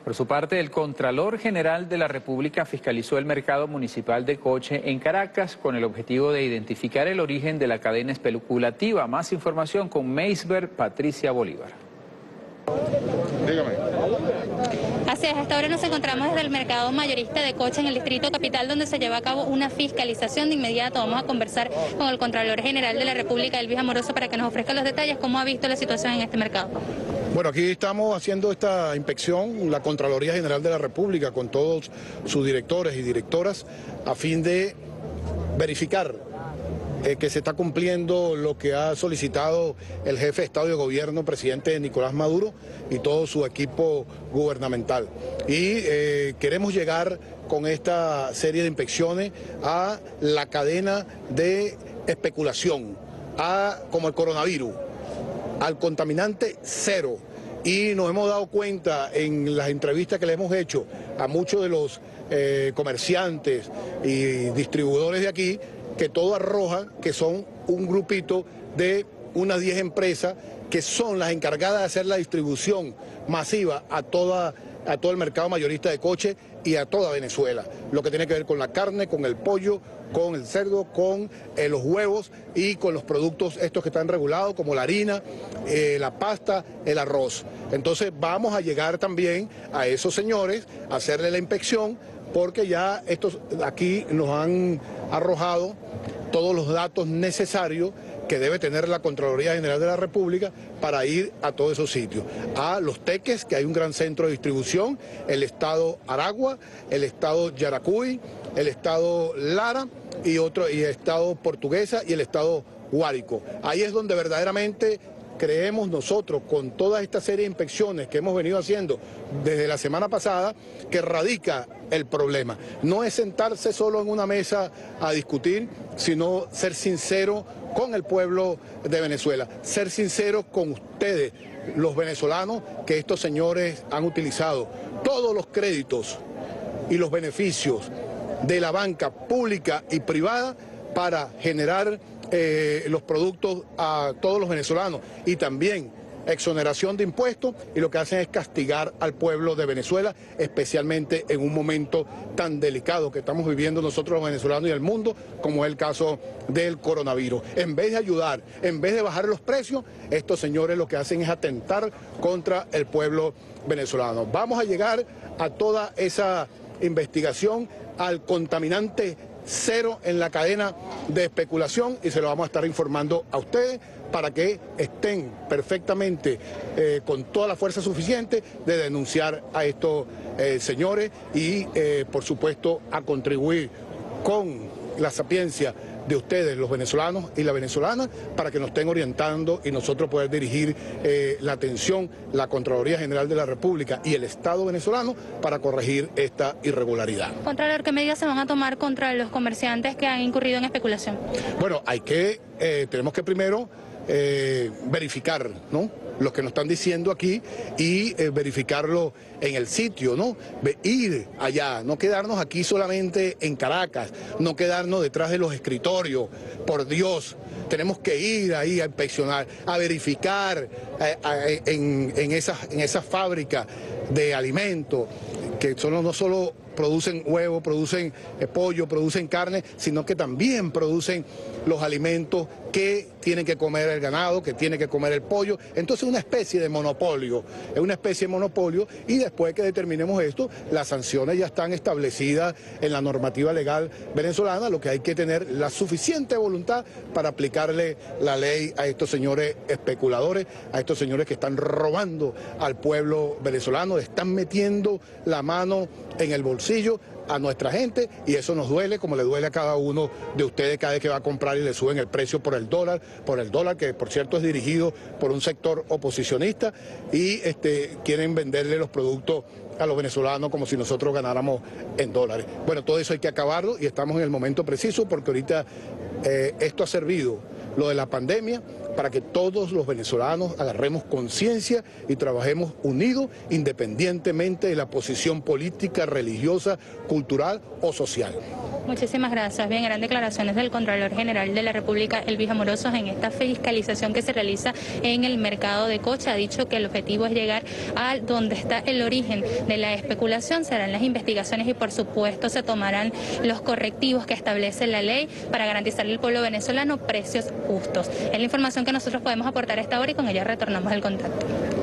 Por su parte, el Contralor General de la República fiscalizó el mercado municipal de Coche en Caracas con el objetivo de identificar el origen de la cadena especulativa. Más información con Meisber Patricia Bolívar. Dígame. Así es, hasta ahora nos encontramos desde el mercado mayorista de Coche en el Distrito Capital, donde se lleva a cabo una fiscalización. De inmediato vamos a conversar con el Contralor General de la República, Elvis Amoroso, para que nos ofrezca los detalles. ¿Cómo ha visto la situación en este mercado? Bueno, aquí estamos haciendo esta inspección, la Contraloría General de la República, con todos sus directores y directoras, a fin de verificar que se está cumpliendo lo que ha solicitado el jefe de Estado y de Gobierno, presidente Nicolás Maduro, y todo su equipo gubernamental. Y queremos llegar con esta serie de inspecciones a la cadena de especulación, como el coronavirus, al contaminante cero. Y nos hemos dado cuenta en las entrevistas que le hemos hecho a muchos de los comerciantes y distribuidores de aquí, que todo arroja que son un grupito de unas 10 empresas que son las encargadas de hacer la distribución masiva a todo el mercado mayorista de Coche y a toda Venezuela. Lo que tiene que ver con la carne, con el pollo, con el cerdo, con los huevos y con los productos estos que están regulados, como la harina, la pasta, el arroz. Entonces vamos a llegar también a esos señores, a hacerle la inspección, porque ya estos aquí nos han arrojado todos los datos necesarios que debe tener la Contraloría General de la República para ir a todos esos sitios. A Los Teques, que hay un gran centro de distribución, el estado Aragua, el estado Yaracuy, el estado Lara y el estado Portuguesa y el estado Guárico. Ahí es donde verdaderamente creemos nosotros, con toda esta serie de inspecciones que hemos venido haciendo desde la semana pasada, que radica el problema. No es sentarse solo en una mesa a discutir, sino ser sincero con el pueblo de Venezuela, ser sinceros con ustedes, los venezolanos, que estos señores han utilizado todos los créditos y los beneficios de la banca pública y privada para generar los productos a todos los venezolanos, y también exoneración de impuestos, y lo que hacen es castigar al pueblo de Venezuela, especialmente en un momento tan delicado que estamos viviendo nosotros los venezolanos y el mundo, como es el caso del coronavirus. En vez de ayudar, en vez de bajar los precios, estos señores lo que hacen es atentar contra el pueblo venezolano. Vamos a llegar a toda esa investigación, al contaminante cero en la cadena de especulación, y se lo vamos a estar informando a ustedes para que estén perfectamente con toda la fuerza suficiente de denunciar a estos señores y por supuesto a contribuir con la sapiencia de ustedes, los venezolanos y la venezolana, para que nos estén orientando y nosotros poder dirigir la atención, la Contraloría General de la República y el Estado venezolano para corregir esta irregularidad. Contralor, ¿qué medidas se van a tomar contra los comerciantes que han incurrido en especulación? Bueno, tenemos que primero verificar, ¿no?, lo que nos están diciendo aquí y verificarlo en el sitio, ¿no? Ir allá, no quedarnos aquí solamente en Caracas, no quedarnos detrás de los escritorios, por Dios. Tenemos que ir ahí a inspeccionar, a verificar en esas fábricas de alimentos, que no solo producen huevo, producen pollo, producen carne, sino que también producen los alimentos que tienen que comer el ganado, que tiene que comer el pollo. Entonces es una especie de monopolio, y después que determinemos esto, las sanciones ya están establecidas en la normativa legal venezolana. Lo que hay que tener la suficiente voluntad para aplicarle la ley a estos señores especuladores, a estos señores que están robando al pueblo venezolano, están metiendo la mano en el bolsillo a nuestra gente, y eso nos duele, como le duele a cada uno de ustedes cada vez que va a comprar y le suben el precio por el dólar, que por cierto es dirigido por un sector oposicionista, y quieren venderle los productos a los venezolanos como si nosotros ganáramos en dólares. Bueno, todo eso hay que acabarlo, y estamos en el momento preciso, porque ahorita esto ha servido, lo de la pandemia, para que todos los venezolanos agarremos conciencia y trabajemos unidos, independientemente de la posición política, religiosa, cultural o social. Muchísimas gracias. Bien, eran declaraciones del Contralor General de la República, Elvis Amoroso, en esta fiscalización que se realiza en el mercado de Coche. Ha dicho que el objetivo es llegar a donde está el origen de la especulación. Serán las investigaciones y, por supuesto, se tomarán los correctivos que establece la ley para garantizarle al pueblo venezolano precios justos. Es la información que nosotros podemos aportar a esta hora y con ella retornamos al contacto.